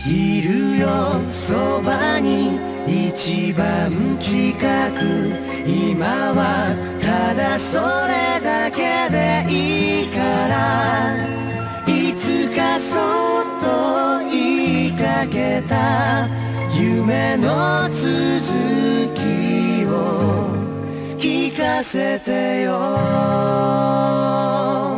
いるよそばに一番近く、今はただそれだけでいいから、いつかそっと言いかけた夢の続きを聞かせてよ。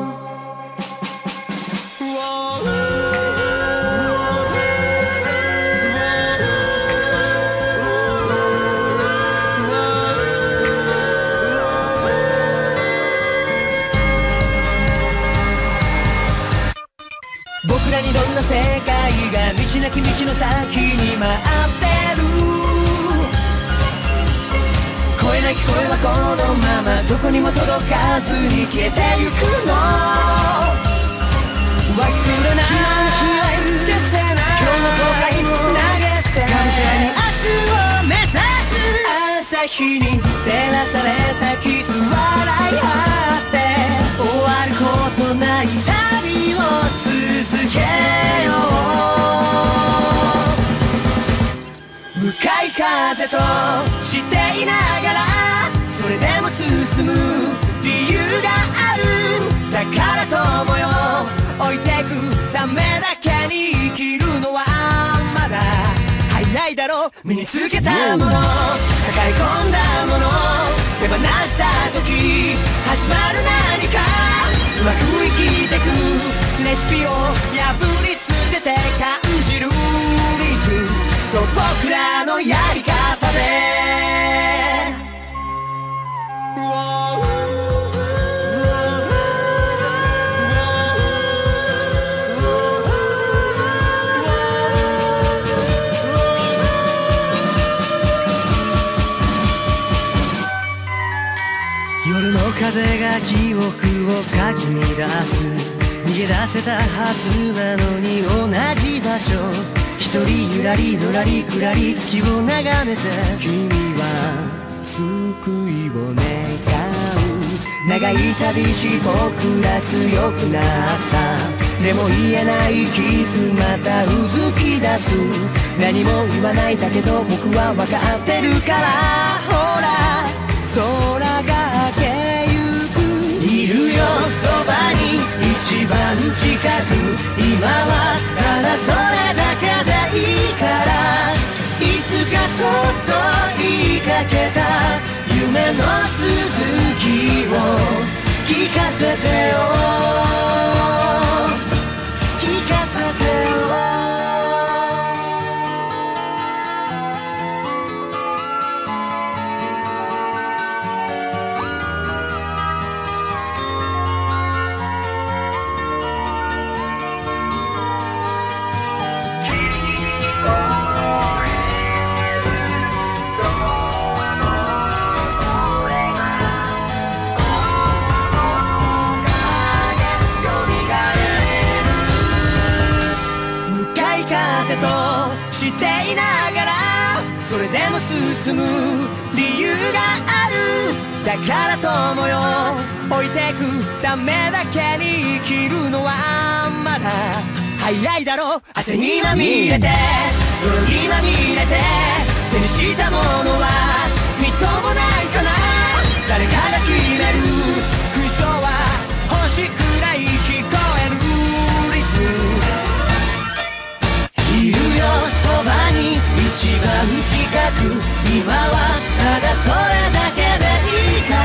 僕らにどんな世界が道なき道の先に待ってる。声なき声はこのままどこにも届かずに消えてゆくの。忘れない消せない今日の後悔も投げ捨て、がむしゃらに明日を目指す。朝日に照らされたキス笑い合って終わることない旅を続けよう。向かい風としていながらそれでも進む理由がある。だから友よ置いてくためだけに生きるのはまだ早いだろう。身につけたもの抱え込んだもの手放した時始まる何かうまく生きてくレシピを破り捨てて感じるリズム、そう僕らのやり方で。夜の風が記憶をかき乱す。逃げ出せたはずなのに同じ場所、一人ゆらりのらりくらり月を眺めて君は救いを願う。長い旅路僕ら強くなった。でも言えない傷またうずき出す。何も言わないだけど僕は分かってるから。ほら空が明けゆく、いるよそばに一番近く、今はただそれだけでいいから、いつかそっと言いかけた夢の続きを聞かせてよ、聞かせてよ。としていながらそれでも進む理由がある。だから友よ置いてくためだけに生きるのはまだ早いだろう。汗にまみれて泥にまみれて手にしたものはみっともないかな。誰かが決める勲章は星くらい聞こえるリズム。いるよそばに一番近く、今はただそれだけでいいから、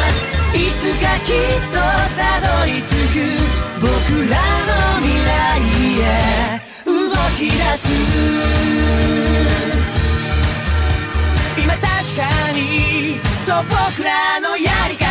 いつかきっとたどり着く僕らの未来へ動き出す。今確かにそう僕らのやり方